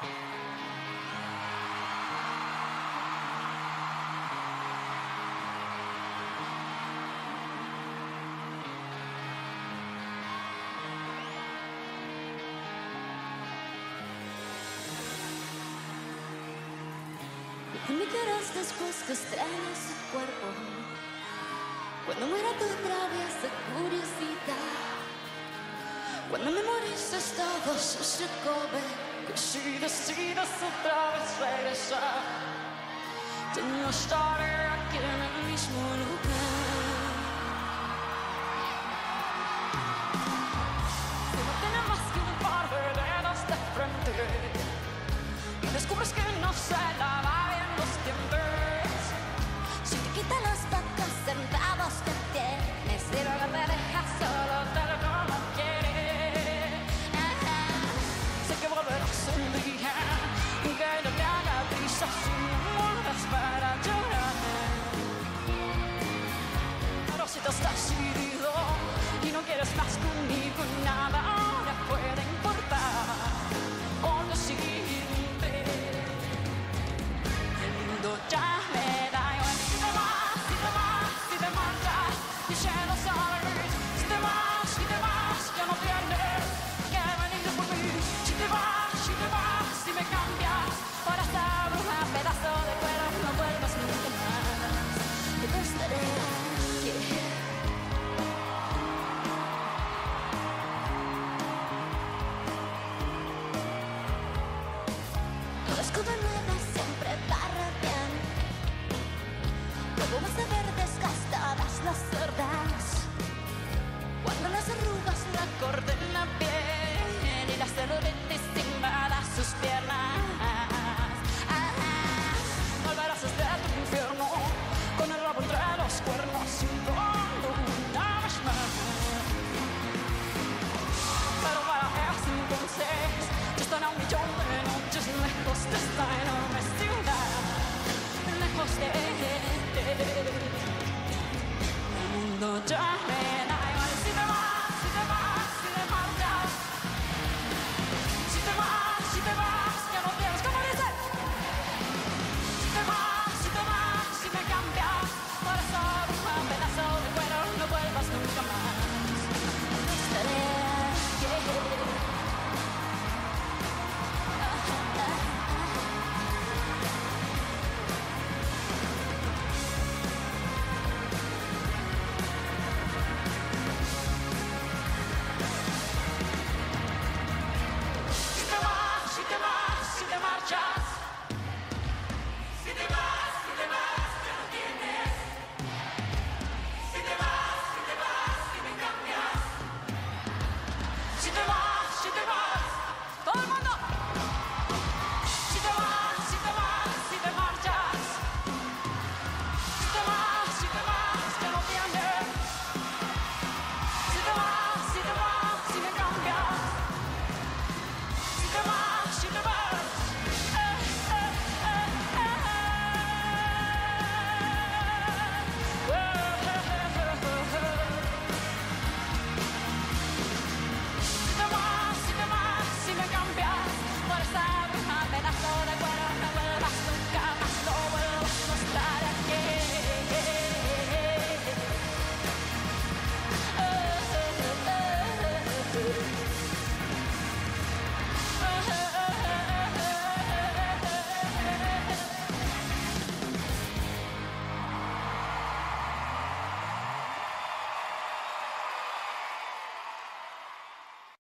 Me quieras después que extrañes su cuerpo, cuando muera tu traviesa curiosidad, cuando memorices todo su cobre, que si decides otra vez regresar, ya no estaré aquí en el mismo lugar. Si no tiene más que un par de dedos de frente y descubres que no se lava bien los dientes, si te quita las pocos centavos que tienes y luego te dejas solo tal como quieres, sé que volverás un día que no te haga prisa si no mueras para llorar. Pero si te has decidido y no quieres más conmigo, nada ahora puede importar, porque siempre el mundo ya me da igual. Si te vas, si te vas, si te marchas, diciendo sorry. Si te vas, ya no tienes que venir por mí. Si te vas, si me cambias para ser un pedazo de cuero, no vuelvas nunca más, que te estaré aquí. Las cosas nuevas siempre barran bien, luego vas a ver desgastadas las cerdas, cuando las arrugas no acorden la piel y las celulitis